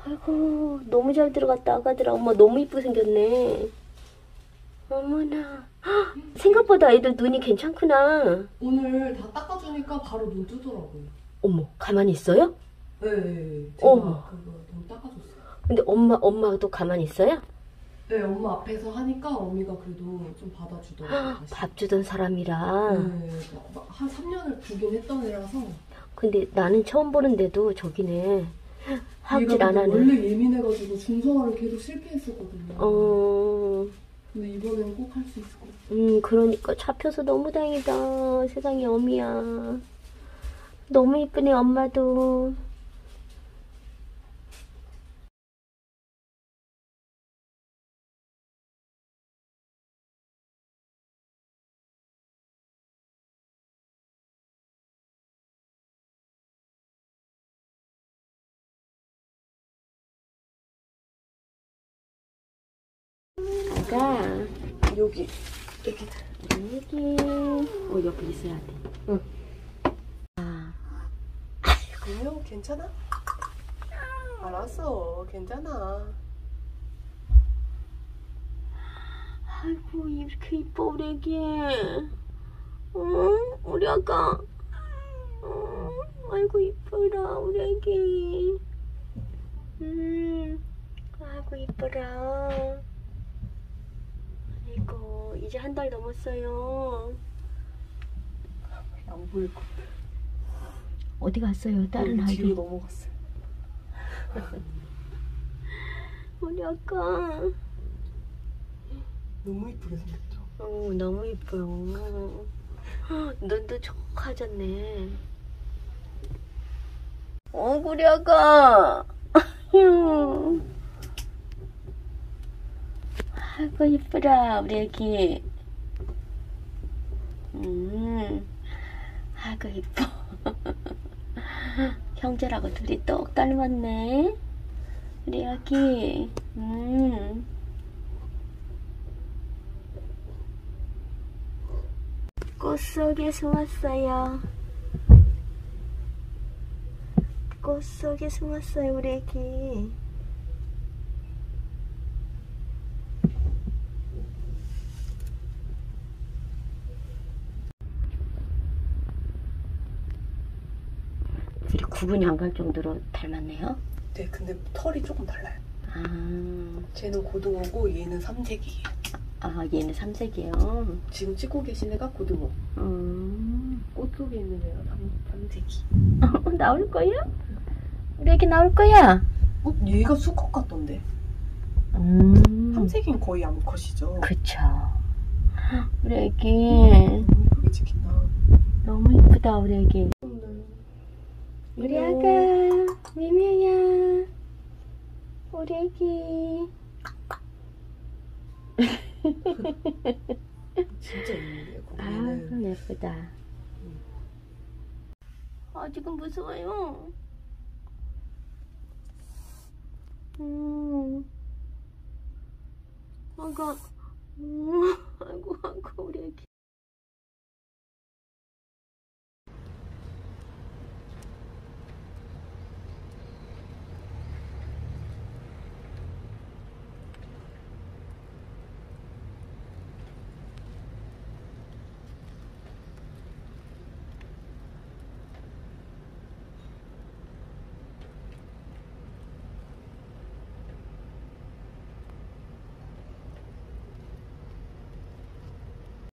아이고, 너무 잘 들어갔다, 아가들아. 엄마 너무 이쁘게 생겼네. 어머나. 헉, 생각보다 애들 눈이 괜찮구나. 오늘 다 닦아주니까 바로 눈 뜨더라고요. 어머, 가만히 있어요? 네, 제가 어머. 그거 눈 닦아줬어요. 근데 엄마도 가만히 있어요? 네, 엄마 앞에서 하니까 어미가 그래도 좀 받아주더라고요. 다시. 밥 주던 사람이라. 네, 한 3년을 두긴 했던 애라서. 근데 나는 처음 보는데도 저기네. 하질 얘가 안 하네. 원래 예민해가지고 중성화를 계속 실패했었거든요. 근데 이번에는 꼭 할 수 있을 것 같아요. 그러니까 잡혀서 너무 다행이다. 세상에 어미야. 너무 이쁘네, 엄마도. 아가, 여기. 여기. 옆에 있어야 돼. 응. 아, 안녕, 괜찮아? 알았어, 괜찮아. 아이고, 이렇게 이뻐, 우리 애기. 응? 우리 아가. 아이고, 이뻐라, 우리 애기. 아이고, 이뻐라. 아이고, 이제 한 달 넘었어요. 안 보일 것 같아. 어디 갔어요, 다른 아기? 뒤로 넘어갔어요. 우리 아가. 너무 이쁘게 생겼죠? 너무 이뻐요. 눈도 촉하졌네. 우리 아가. 아이고, 이쁘라, 우리 애기. 아이고, 이뻐. 형제라고 둘이 똑 닮았네. 우리 아기. 꽃 속에 숨었어요. 꽃 속에 숨었어요, 우리 애기. 둘이 구분이 안 갈 정도로 닮았네요. 네, 근데 털이 조금 달라요. 아, 쟤는 고등어고 얘는 삼색이에요. 아, 얘는 삼색이에요. 지금 찍고 계신 애가 고등어. 꽃 속에 있는 애가 삼색이. 나올 거야? 우리 애기 나올 거야? 얘가 수컷 같던데. 삼색이는 거의 암컷이죠. 그쵸. 우리 애기. 너무 이쁘게 찍힌다. 너무 이쁘다, 우리 애기. 우리 미묘. 아가. 미미야. 우리 애기. 진짜 예민해요. 아이고, 예쁘다. 아직은 무서워요. 아가. 아이고, 우리 애기.